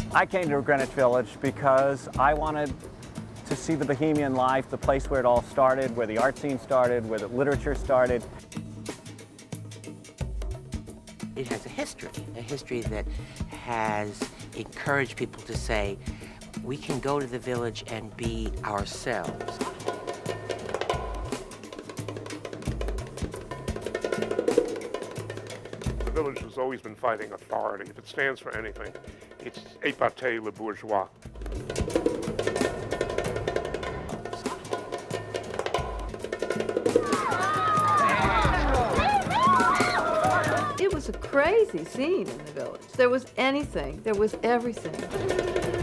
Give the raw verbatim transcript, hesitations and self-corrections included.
I came to Greenwich Village because I wanted to see the bohemian life, the place where it all started, where the art scene started, where the literature started. It has a history, a history that has encouraged people to say, we can go to the village and be ourselves. The village has always been fighting authority. If it stands for anything, it's épater le bourgeois. It was a crazy scene in the village. There was anything, there was everything.